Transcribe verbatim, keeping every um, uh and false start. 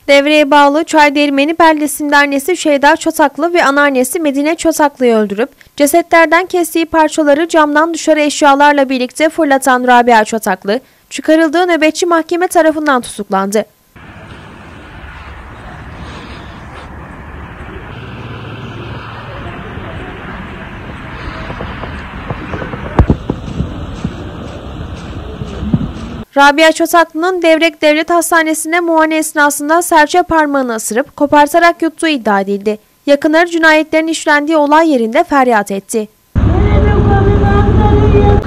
Devreye bağlı Çaydermeni beldesinde annesi Şeyda Çotaklı ve anneannesi Medine Çotaklı'yı öldürüp cesetlerden kestiği parçaları camdan dışarı eşyalarla birlikte fırlatan Rabia Çotaklı, çıkarıldığı nöbetçi mahkeme tarafından tutuklandı. Rabia Çotaklı'nın Devrek Devlet Hastanesi'nde muayene esnasında serçe parmağını ısırıp kopartarak yuttuğu iddia edildi. Yakınları cinayetlerin işlendiği olay yerinde feryat etti.